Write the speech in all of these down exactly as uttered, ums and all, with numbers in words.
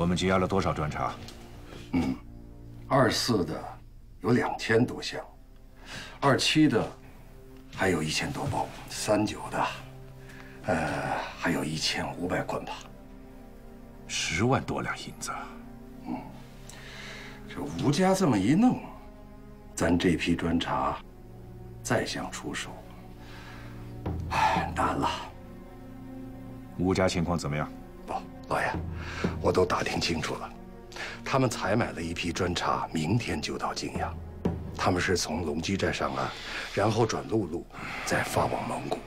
我们羁押了多少专查？ 嗯，二四的有两千多箱，二七的还有一千多包，三九的，呃，还有一千五百捆吧。 十万多两银子。 嗯，这吴家这么一弄，咱这批专查再想出手，哎，难了。 吴家情况怎么样？ 不，老爷，我都打听清楚了，他们采买了一批专查，明天就到泾阳。他们是从龙基寨上岸，然后转陆路，再发往蒙古。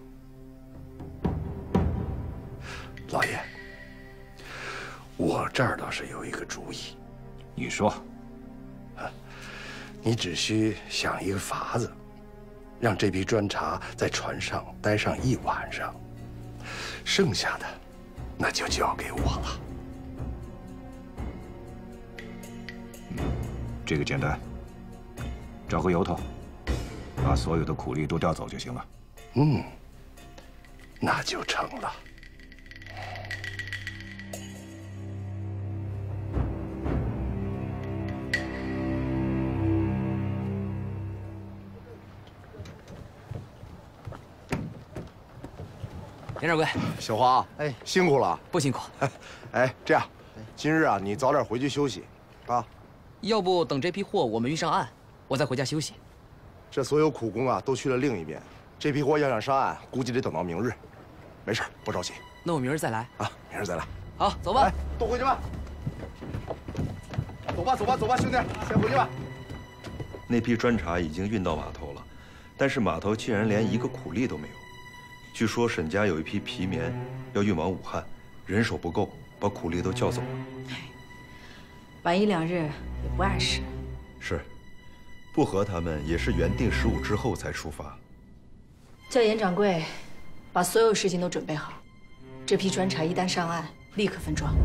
老爷，我这儿倒是有一个主意。 你说。 啊，你只需想一个法子，让这批专查在船上待上一晚上，剩下的那就交给我了。 嗯，这个简单。找个由头，把所有的苦力都调走就行了。 嗯，那就成了。 严掌柜， 小华，哎，辛苦了。 不辛苦。 哎，这样，今日啊，你早点回去休息，啊。 要不等这批货我们运上岸，我再回家休息。 这所有苦工啊，都去了另一边。这批货要想上岸，估计得等到明日。没事，不着急。 那我明儿再来啊，明儿再来。 好，走吧。 哎，都回去吧。走吧，走吧，走吧，兄弟，先回去吧。 那批砖茶已经运到码头了，但是码头竟然连一个苦力都没有。据说沈家有一批皮棉要运往武汉，人手不够，把苦力都叫走了。 晚一两日也不碍事。 是，不和他们也是原定十五之后才出发。 叫严掌柜把所有事情都准备好，这批砖茶一旦上岸，立刻分装。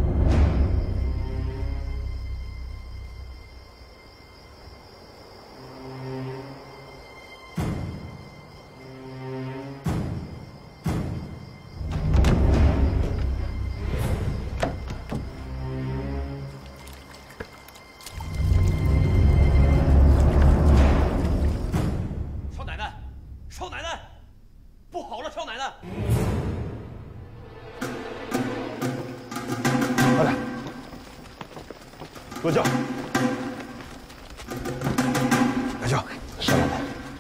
坐轿，来轿，上来。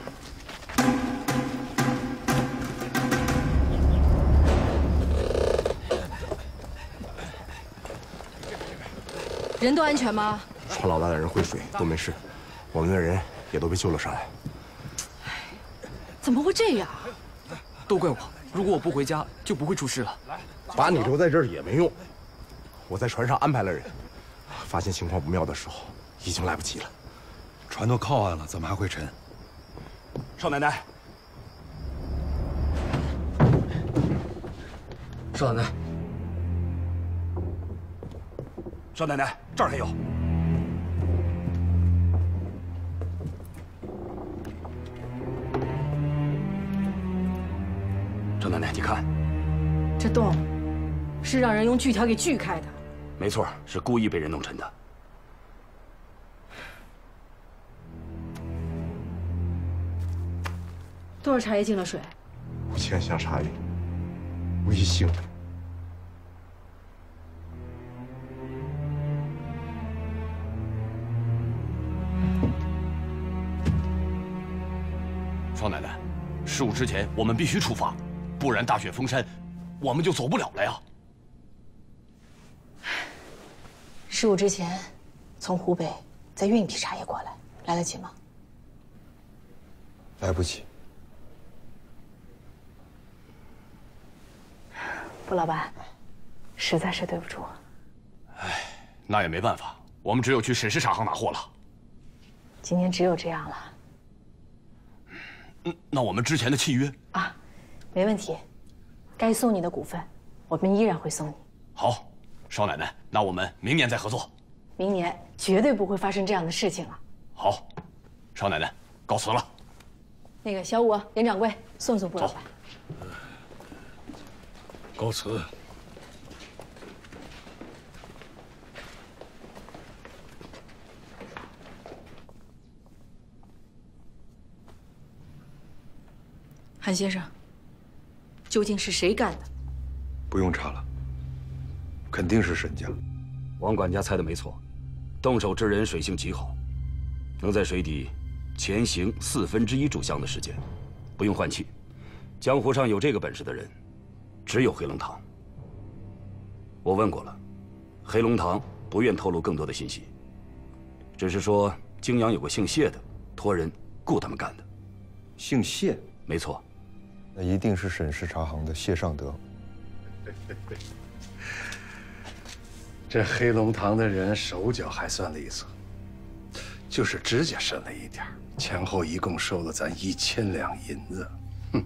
人都安全吗？ 船老大的人会水，都没事。我们的人也都被救了上来。 怎么会这样？ 都怪我，如果我不回家，就不会出事了。 把你留在这儿也没用。我在船上安排了人。发现情况不妙的时候，已经来不及了。 船都靠岸了，怎么还会沉？ 少奶奶， 少奶奶， 少奶奶，这儿还有。 少奶奶，你看， 这洞是让人用锯条给锯开的。 没错，是故意被人弄沉的。 多少茶叶进了水？ 五千箱茶叶，微星。 少奶奶，十五之前我们必须出发，不然大雪封山，我们就走不了了呀。 十五之前，从湖北再运一批茶叶过来，来得及吗？ 来不及。 傅老板，实在是对不住。 哎，那也没办法，我们只有去沈氏茶行拿货了。 今天只有这样了。 嗯，那我们之前的契约啊，没问题。该送你的股份，我们依然会送你。 好。少奶奶，那我们明年再合作。 明年绝对不会发生这样的事情了。 好，少奶奶，告辞了。 那个小武、严掌柜，送送傅老板。 告辞。 韩先生，究竟是谁干的？ 不用查了，肯定是沈家。 王管家猜的没错，动手之人水性极好，能在水底潜行四分之一炷香的时间，不用换气。江湖上有这个本事的人，只有黑龙堂。我问过了，黑龙堂不愿透露更多的信息，只是说泾阳有个姓谢的，托人雇他们干的。 姓谢？ 没错。 那一定是沈氏茶行的谢尚德。 这黑龙堂的人手脚还算利索，就是指甲深了一点，前后一共收了咱一千两银子。哼，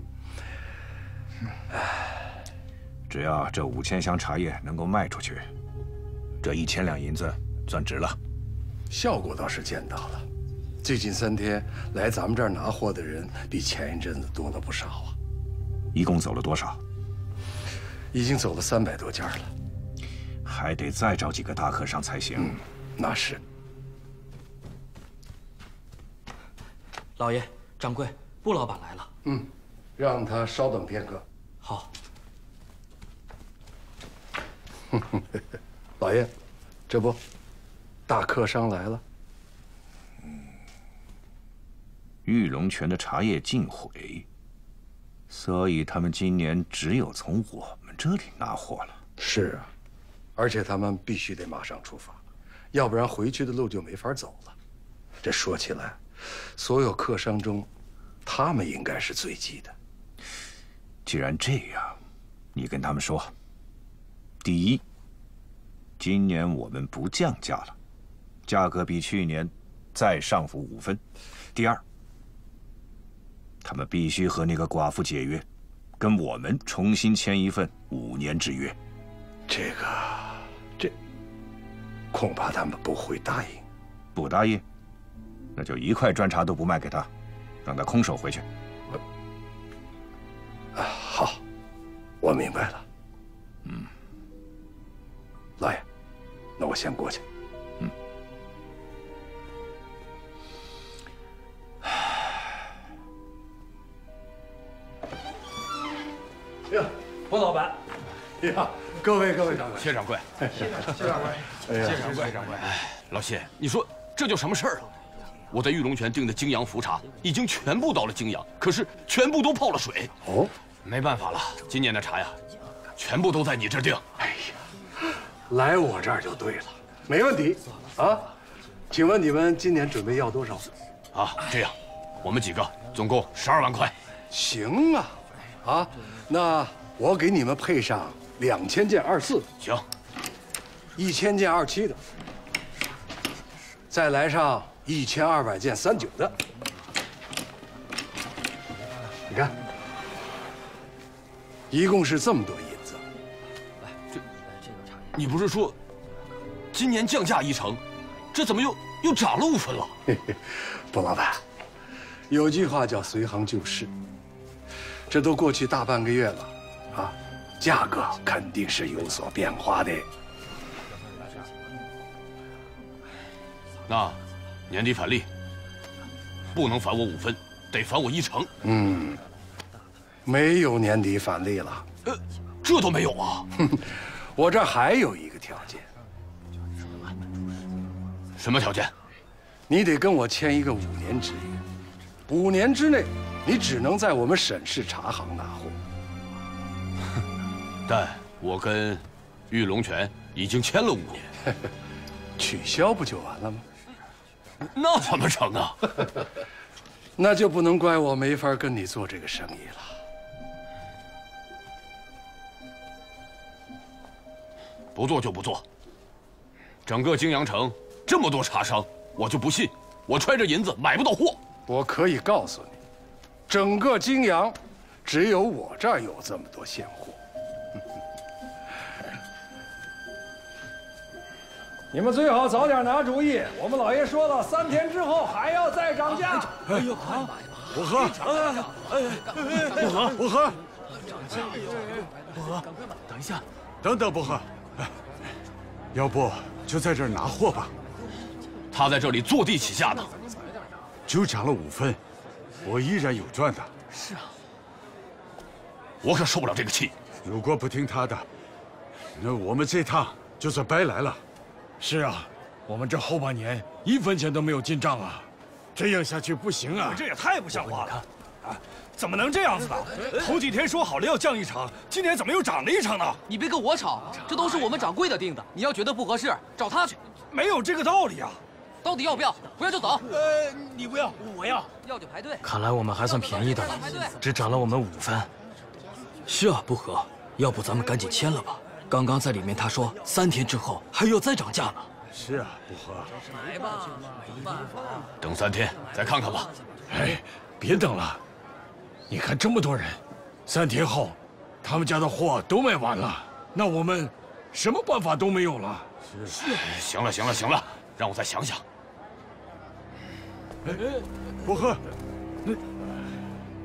唉，只要这五千箱茶叶能够卖出去，这一千两银子算值了。 效果倒是见到了，最近三天来咱们这儿拿货的人比前一阵子多了不少啊。 一共走了多少？ 已经走了三百多件了， 还得再找几个大客商才行。 嗯，那是。 老爷、掌柜，布老板来了。 嗯，让他稍等片刻。 好。 老爷，这不，大客商来了。 玉龙泉的茶叶尽毁，所以他们今年只有从我们这里拿货了。 是啊，而且他们必须得马上出发，要不然回去的路就没法走了。这说起来，所有客商中，他们应该是最急的。 既然这样，你跟他们说：第一，今年我们不降价了，价格比去年再上浮五分；第二，他们必须和那个寡妇解约，跟我们重新签一份五年之约。 这个，这恐怕他们不会答应。 不答应，那就一块砖茶都不卖给他，让他空手回去。 啊，好，我明白了。 嗯， 老爷，那我先过去。 嗯。 呀， 郭老板。 呀，各位各位掌柜， 谢掌柜， 谢谢掌柜， 谢掌柜，掌柜。哎，老谢，你说这叫什么事儿啊？我在玉龙泉订的泾阳茯茶已经全部到了泾阳，可是全部都泡了水。 哦， 没办法了，今年的茶呀，全部都在你这儿订。 哎呀，来我这儿就对了，没问题啊。请问你们今年准备要多少？ 啊，这样，我们几个总共十二万块。 行啊，啊，那我给你们配上两千件二四， 行， 一千件二七的，再来上一千二百件三九的。你看，一共是这么多银子。 这，你不是说今年降价一成，这怎么又又涨了五分了？ 嘿嘿，卜老板，有句话叫随行就市，这都过去大半个月了，啊，价格肯定是有所变化的。 那年底返利，不能返我五分，得返我一成。 嗯，没有年底返利了。 呃，这都没有啊？ 哼，我这还有一个条件。 什么条件？ 你得跟我签一个五年之约，五年之内，你只能在我们沈氏茶行拿货。 但我跟玉龙泉已经签了五年， 取消不就完了吗？ 那怎么成啊？ 那就不能怪我没法跟你做这个生意了。 不做就不做。整个泾阳城这么多茶商，我就不信我揣着银子买不到货。 我可以告诉你，整个泾阳，只有我这儿有这么多现货。 你们最好早点拿主意。我们老爷说了，三天之后还要再涨价。 哎呦，啊，我喝，哎，不喝，不喝，不喝， 等一下， 等等，不喝，要不就在这儿拿货吧。 他在这里坐地起价呢， 就涨了五分，我依然有赚的。 是啊， 我可受不了这个气。 如果不听他的，那我们这趟就算白来了。 是啊，我们这后半年一分钱都没有进账啊，这样下去不行啊！ 这也太不像话了！啊，怎么能这样子呢？头几天说好了要降一成，今年怎么又涨了一成呢？ 你别跟我吵，这都是我们掌柜的定的。你要觉得不合适，找他去。 没有这个道理啊！ 到底要不要？不要就走。 呃，你不要，我要。 要就排队。 看来我们还算便宜的了，只涨了我们五分。是啊，不和，要不咱们赶紧签了吧？刚刚在里面他说三天之后还要再涨价呢。 是啊，不和。 来吧，没办法。 等三天再看看吧。 哎，别等了，你看这么多人，三天后，他们家的货都卖完了，那我们什么办法都没有了。 是。行了，行了，行了，让我再想想。 哎，不和，那